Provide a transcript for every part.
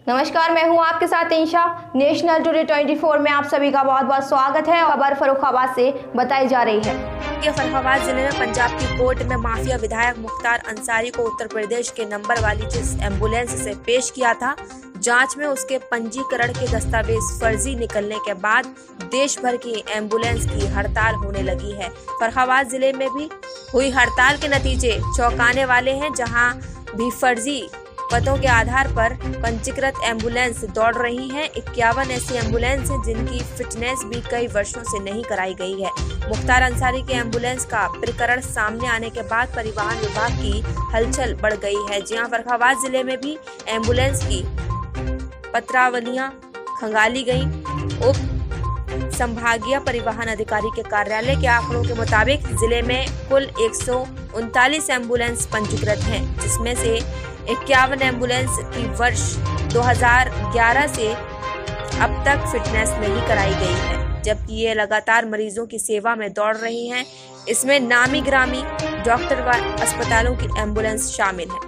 नमस्कार, मैं हूं आपके साथ इंशा। नेशनल टुडे 24 में आप सभी का बहुत बहुत स्वागत है। खबर फर्रुखाबाद से बताई जा रही है कि फर्रुखाबाद जिले में पंजाब की कोर्ट में माफिया विधायक मुख्तार अंसारी को उत्तर प्रदेश के नंबर वाली जिस एम्बुलेंस से पेश किया था, जांच में उसके पंजीकरण के दस्तावेज फर्जी निकलने के बाद देश भर की एम्बुलेंस की हड़ताल होने लगी है। फर्रुखाबाद जिले में भी हुई हड़ताल के नतीजे चौंकाने वाले हैं, जहां भी फर्जी पतों के आधार पर पंजीकृत एम्बुलेंस दौड़ रही हैं। 51 ऐसी एम्बुलेंस हैं जिनकी फिटनेस भी कई वर्षों से नहीं कराई गई है। मुख्तार अंसारी के एम्बुलेंस का प्रकरण सामने आने के बाद परिवहन विभाग की हलचल बढ़ गई है। जी हां, फर्रुखाबाद जिले में भी एम्बुलेंस की पत्रावलियां खंगाली गई। उप संभागीय परिवहन अधिकारी के कार्यालय के आंकड़ों के मुताबिक जिले में कुल 139 एम्बुलेंस पंजीकृत हैं, जिसमें से 51 एम्बुलेंस की वर्ष 2011 से अब तक फिटनेस नहीं कराई गई है, जबकि ये लगातार मरीजों की सेवा में दौड़ रही हैं। इसमें नामी ग्रामी डॉक्टर व अस्पतालों की एम्बुलेंस शामिल है।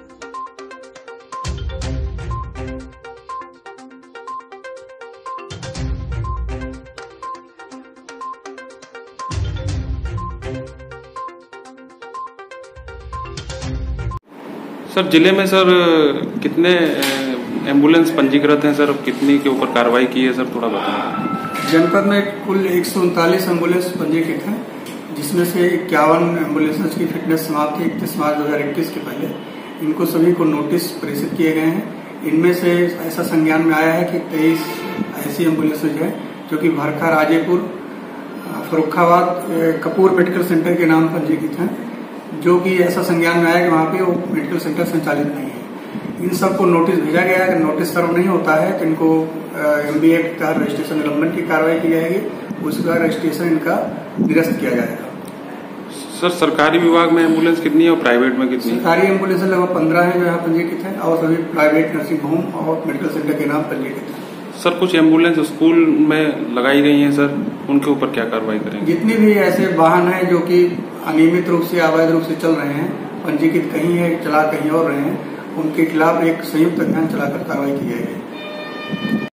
सर, जिले में सर कितने एम्बुलेंस पंजीकृत हैं सर, और कितनी के ऊपर कार्रवाई की है सर, थोड़ा बताएं। जनपद में कुल 139 एम्बुलेंस पंजीकृत हैं, जिसमें से 51 एम्बुलेंस की फिटनेस समाप्त थी 31 मार्च 2021 के पहले। इनको सभी को नोटिस प्रेषित किए गए हैं। इनमें से ऐसा संज्ञान में आया है कि 23 ऐसी एम्बुलेंस है जो कि भरखा, राजेपुर, फर्रुखाबाद कपूर मेडिकल सेंटर के नाम पंजीकृत हैं, जो कि ऐसा संज्ञान में आया कि वहाँ पे वो मेडिकल सेंटर संचालित नहीं है। इन सबको नोटिस भेजा गया है। अगर नोटिस सर्व नहीं होता है तो इनको MBA के तहत रजिस्ट्रेशन निलंबन की कार्रवाई की जाएगी। उसका रजिस्ट्रेशन इनका निरस्त किया जाएगा। सर, सरकारी विभाग में एम्बुलेंस कितनी है और प्राइवेट में कितनी है? सरकारी एम्बुलेंस लगभग 15 है जो यहाँ पंजीकृत है, और सभी प्राइवेट नर्सिंग होम और मेडिकल सेंटर के नाम पंजीकृत है। सर, कुछ एम्बुलेंस स्कूल में लगाई गई हैं सर, उनके ऊपर क्या कार्रवाई करेंगे? जितने भी ऐसे वाहन हैं जो कि अनियमित रूप से, अवैध रूप से चल रहे हैं, पंजीकृत कहीं है, चला कहीं और रहे हैं, उनके खिलाफ एक संयुक्त अभियान चलाकर कार्रवाई की जाएगी।